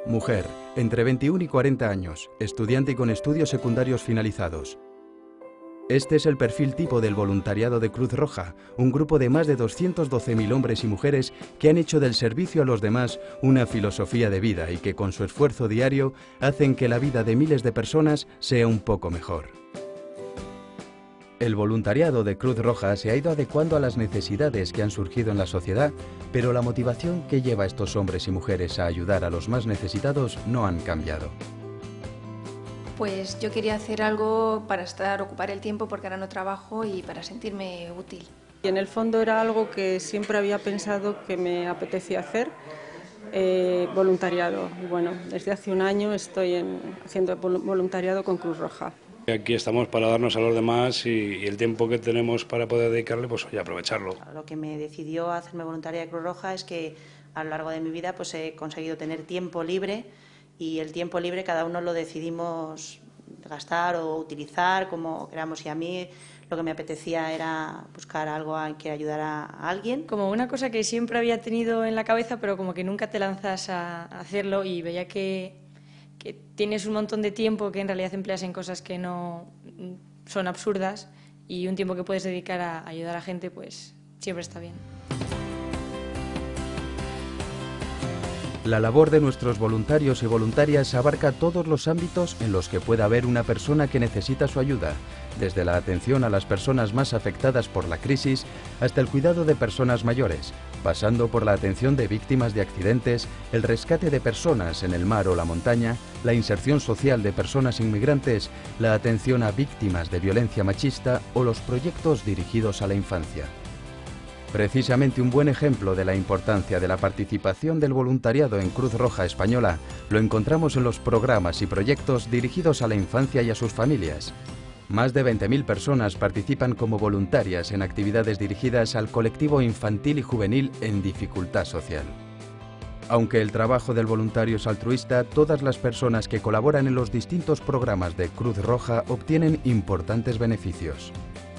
Mujer, entre 21 y 40 años, estudiante y con estudios secundarios finalizados. Este es el perfil tipo del voluntariado de Cruz Roja, un grupo de más de 212.000 hombres y mujeres que han hecho del servicio a los demás una filosofía de vida y que con su esfuerzo diario hacen que la vida de miles de personas sea un poco mejor. El voluntariado de Cruz Roja se ha ido adecuando a las necesidades que han surgido en la sociedad, pero la motivación que lleva a estos hombres y mujeres a ayudar a los más necesitados no han cambiado. Pues yo quería hacer algo para ocupar el tiempo porque ahora no trabajo y para sentirme útil. Y en el fondo era algo que siempre había pensado que me apetecía hacer, voluntariado. Y bueno, desde hace un año estoy haciendo voluntariado con Cruz Roja. Aquí estamos para darnos a los demás y el tiempo que tenemos para poder dedicarle, pues oye, aprovecharlo. Lo que me decidió a hacerme voluntaria de Cruz Roja es que a lo largo de mi vida pues he conseguido tener tiempo libre y el tiempo libre cada uno lo decidimos gastar o utilizar como queramos y a mí lo que me apetecía era buscar algo que ayudara a alguien. Como una cosa que siempre había tenido en la cabeza pero como que nunca te lanzas a hacerlo y veía que tienes un montón de tiempo que en realidad empleas en cosas que no son absurdas y un tiempo que puedes dedicar a ayudar a gente pues siempre está bien. La labor de nuestros voluntarios y voluntarias abarca todos los ámbitos en los que pueda haber una persona que necesita su ayuda, desde la atención a las personas más afectadas por la crisis hasta el cuidado de personas mayores, pasando por la atención de víctimas de accidentes, el rescate de personas en el mar o la montaña, la inserción social de personas inmigrantes, la atención a víctimas de violencia machista o los proyectos dirigidos a la infancia. Precisamente un buen ejemplo de la importancia de la participación del voluntariado en Cruz Roja Española lo encontramos en los programas y proyectos dirigidos a la infancia y a sus familias. Más de 20.000 personas participan como voluntarias en actividades dirigidas al colectivo infantil y juvenil en dificultad social. Aunque el trabajo del voluntario es altruista, todas las personas que colaboran en los distintos programas de Cruz Roja obtienen importantes beneficios.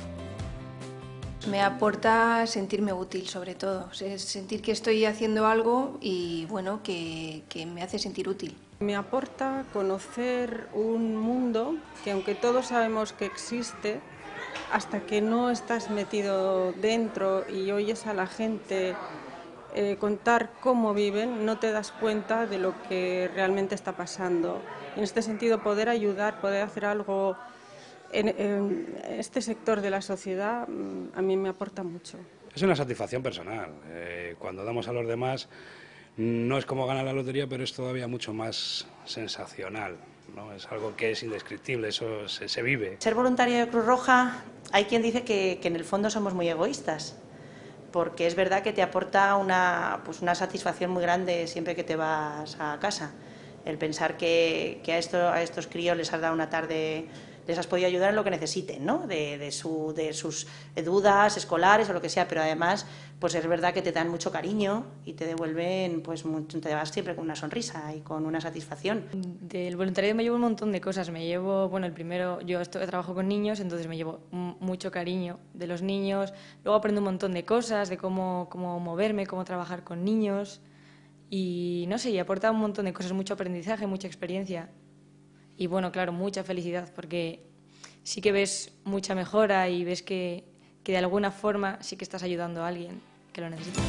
Me aporta sentirme útil, sobre todo, sentir que estoy haciendo algo y bueno, que me hace sentir útil. Me aporta conocer un mundo que aunque todos sabemos que existe, hasta que no estás metido dentro y oyes a la gente contar cómo viven, no te das cuenta de lo que realmente está pasando. En este sentido, poder ayudar, poder hacer algo en este sector de la sociedad a mí me aporta mucho. Es una satisfacción personal. Cuando damos a los demás no es como ganar la lotería, pero es todavía mucho más sensacional, ¿no? Es algo que es indescriptible, eso se vive. Ser voluntario de Cruz Roja, hay quien dice que en el fondo somos muy egoístas, porque es verdad que te aporta una satisfacción muy grande siempre que te vas a casa. El pensar que a estos críos les has dado una tarde, les has podido ayudar en lo que necesiten, ¿no? de sus dudas escolares o lo que sea, pero además pues es verdad que te dan mucho cariño y te devuelven, pues te vas siempre con una sonrisa y con una satisfacción. Del voluntariado me llevo un montón de cosas, me llevo, bueno, el primero, yo trabajo con niños, entonces me llevo mucho cariño de los niños, luego aprendo un montón de cosas, de cómo moverme, cómo trabajar con niños y no sé, y aporta un montón de cosas, mucho aprendizaje, mucha experiencia. Y bueno, claro, mucha felicidad, porque sí que ves mucha mejora y ves que de alguna forma sí que estás ayudando a alguien que lo necesita.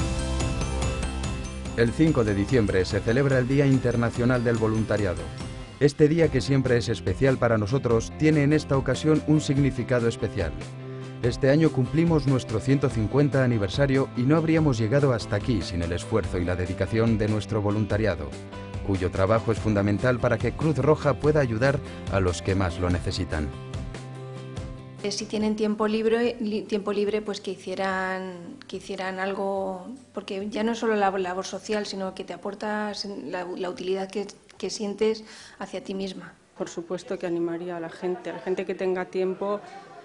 El 5 de diciembre se celebra el Día Internacional del Voluntariado. Este día, que siempre es especial para nosotros, tiene en esta ocasión un significado especial. Este año cumplimos nuestro 150 aniversario y no habríamos llegado hasta aquí sin el esfuerzo y la dedicación de nuestro voluntariado, cuyo trabajo es fundamental para que Cruz Roja pueda ayudar a los que más lo necesitan. Si tienen tiempo libre pues que hicieran algo, porque ya no es solo la labor social, sino que te aportas la utilidad que sientes hacia ti misma. Por supuesto que animaría a la gente que tenga tiempo.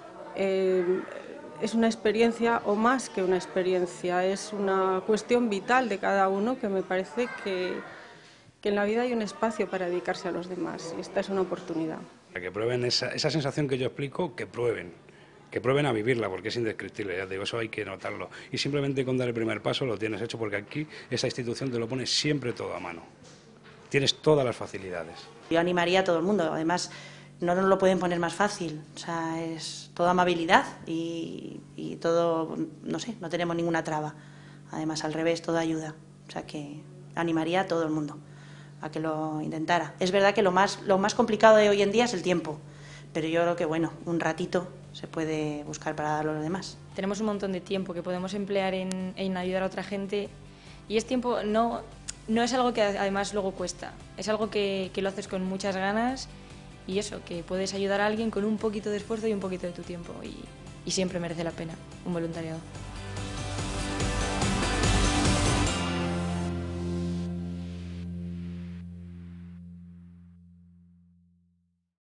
Es una experiencia, o más que una experiencia, es una cuestión vital de cada uno que me parece que en la vida hay un espacio para dedicarse a los demás y esta es una oportunidad. Que prueben esa sensación que yo explico, que prueben a vivirla, porque es indescriptible, ya te digo, eso hay que notarlo. Y simplemente con dar el primer paso lo tienes hecho, porque aquí esta institución te lo pone siempre todo a mano. tienes todas las facilidades. Yo animaría a todo el mundo, además no nos lo pueden poner más fácil, o sea, es toda amabilidad y todo, no sé, no tenemos ninguna traba, además al revés, todo ayuda, o sea que animaría a todo el mundo a que lo intentara. Es verdad que lo más complicado de hoy en día es el tiempo, pero yo creo que bueno, un ratito se puede buscar para darlo a los demás. Tenemos un montón de tiempo que podemos emplear en ayudar a otra gente y es tiempo, no es algo que además luego cuesta, es algo que lo haces con muchas ganas y eso, que puedes ayudar a alguien con un poquito de esfuerzo y un poquito de tu tiempo y siempre merece la pena un voluntariado.